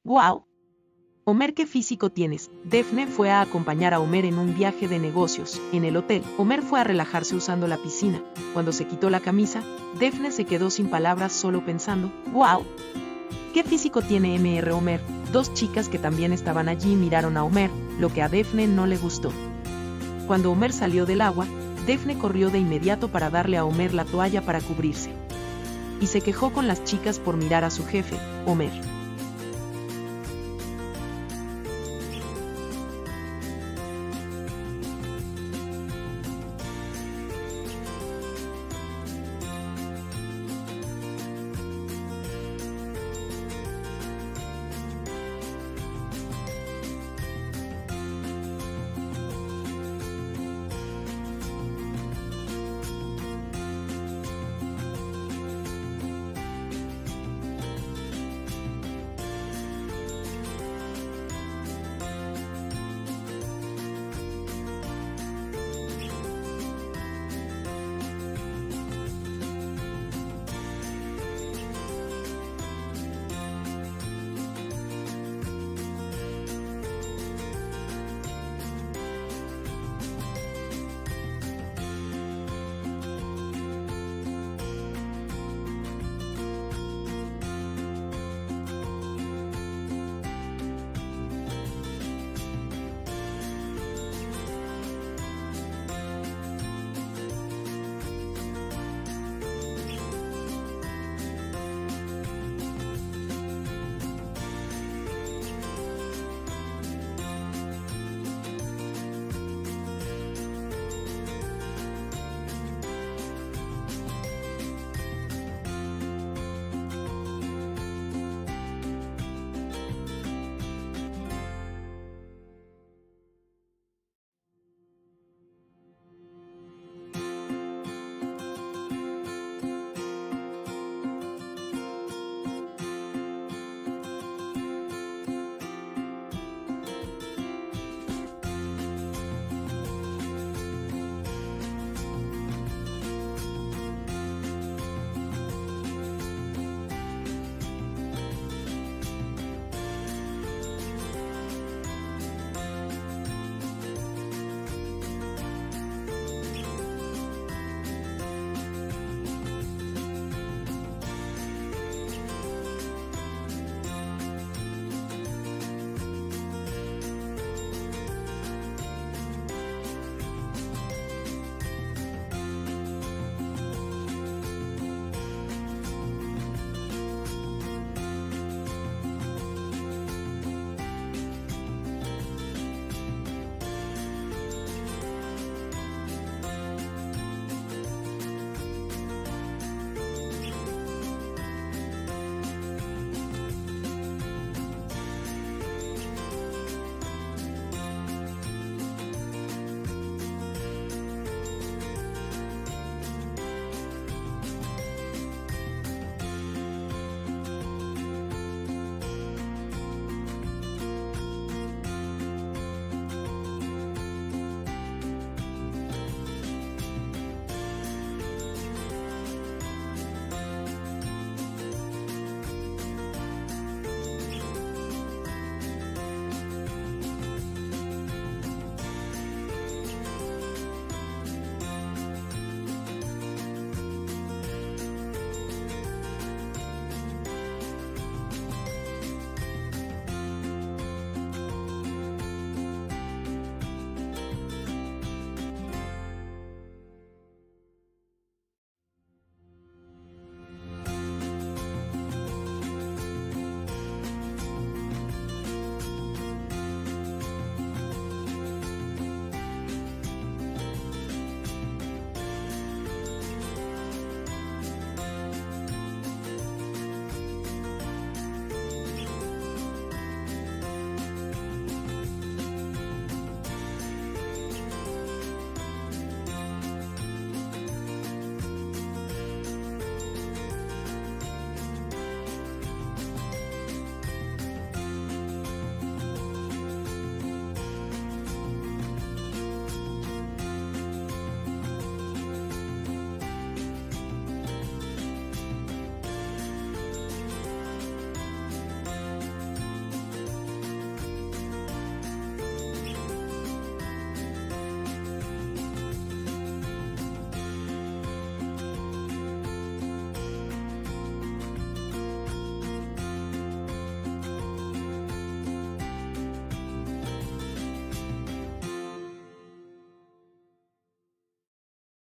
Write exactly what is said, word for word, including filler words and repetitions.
¡Guau! Homer, ¿qué físico tienes? Daphne fue a acompañar a Homer en un viaje de negocios. En el hotel, Homer fue a relajarse usando la piscina. Cuando se quitó la camisa, Daphne se quedó sin palabras solo pensando, ¡guau! ¿Qué físico tiene mister Homer? Dos chicas que también estaban allí miraron a Homer, lo que a Daphne no le gustó. Cuando Homer salió del agua, Daphne corrió de inmediato para darle a Homer la toalla para cubrirse. Y se quejó con las chicas por mirar a su jefe, Homer.